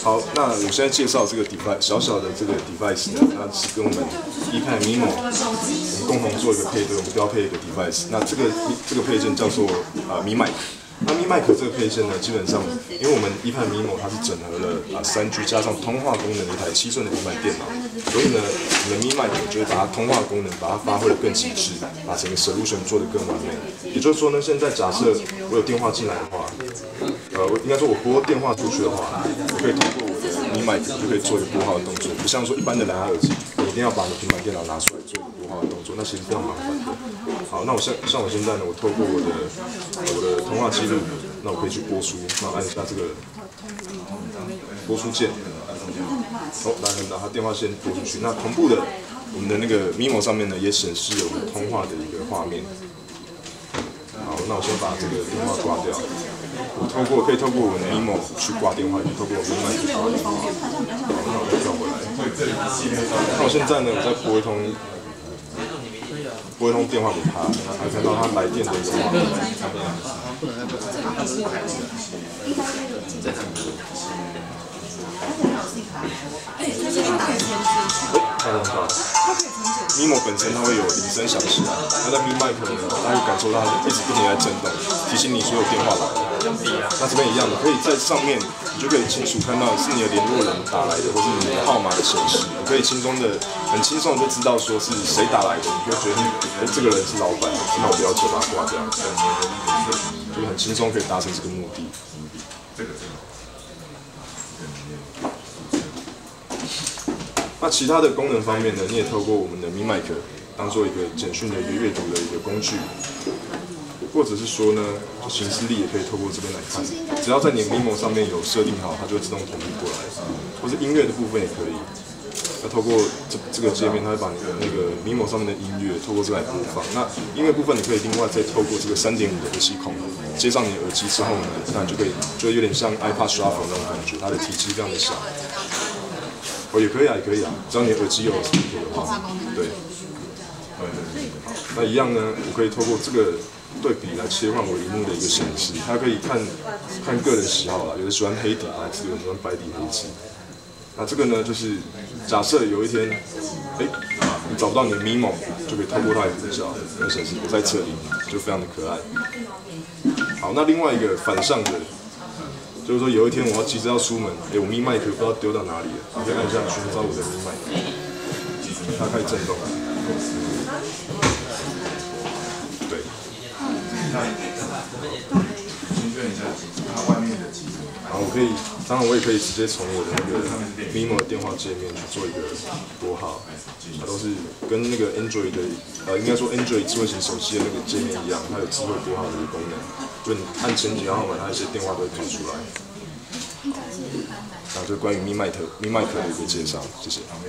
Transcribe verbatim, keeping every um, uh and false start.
好，那我现在介绍这个 device 小小的这个 device 呢，它是跟我们 ePad Mimo 我们共同做一个配对，我们标配一个 device。那这个这个配件叫做呃 Mi Mic。那 Mi Mic 这个配件呢，基本上因为我们 ePad Mimo 它是整合了啊三 G 加上通话功能的一台七寸的平板电脑，所以呢，我们 Mi Mic 就会把它通话功能把它发挥得更极致，把整个 solution 做得更完美。也就是说呢，现在假设我有电话进来的话，呃，我应该说我拨电话出去的话，我可以通过我的 Mi Mic 就可以做一个拨号的动作，不像说一般的蓝牙耳机，你一定要把你的平板电脑拿出来做一个拨号的动作，那其实非常麻烦的。好，那我像像我现在呢，我透过我的我的通话记录，那我可以去播出，那按一下这个播出键，好，然后拿它电话线拨出去。那同步的，我们的那个 Mimo 上面呢也显示有我们通话的一个画面。好，那我先把这个电话挂掉。我透过可以透过我们的 Mimo 去挂电话，也可以透过 Mi Mic 去挂电话。好，那我再调回来。那我现在呢，我再拨一通。拨一通电话给他，还看到他来电的一个画面。哎，很好。Mimo 本身它会有铃声响起来，那在 Mi Mic 呢，大家会感受到它一直不停地在震动，提醒你所有电话来了。那这边一样的，可以在上面你就可以清楚看到是你的联络人打来的，或是你的号码的显示，你可以轻松的、很轻松的就知道说是谁打来的，你就觉得哎这个人是老板，那我不要就把它挂掉，就是很轻松可以达成这个目的。那其他的功能方面呢，你也透过我们的 Mi Mic 当做一个简讯的一个阅读的一个工具，或者是说呢，就行事历也可以透过这边来看。只要在你的 Mimo 上面有设定好，它就会自动同步过来。或是音乐的部分也可以。那透过这这个界面，它会把你的那个 Mimo 上面的音乐透过这来播放。那音乐部分你可以另外再透过这个 三点五 的耳机孔接上你的耳机之后呢，那你就可以就有点像 iPad Shuffle 那种感觉，它的体积非常的小。哦，也可以啊，也可以啊，只要你的耳机有 speaker 的话，对。好，那一样呢，我可以透过这个对比来切换我荧幕的一个显示，它可以看看个人喜好啦，有的喜欢黑底白字，有的喜欢白底黑字。那这个呢，就是假设有一天，哎、欸，你找不到你的 Mimo， 就可以透过它的呼叫，来显示我在这里，就非常的可爱。好，那另外一个反向的。就是说，有一天我要急着要出门，哎、欸，我 Mi Mic 不知道丢到哪里了，我可以按一下寻找我的 Mi Mic， 它开始震动了。对。然后我可以，当然我也可以直接从我的那个 Mimo 的电话界面去做一个拨号，它都是跟那个 Android 的，呃，应该说 Android 智慧型手机的那个界面一样，它有智慧拨号的一个功能，就你按前几个号码，它一些电话都会跑出来。那这关于 Mi Mic Mi Mic 的一个介绍，谢谢。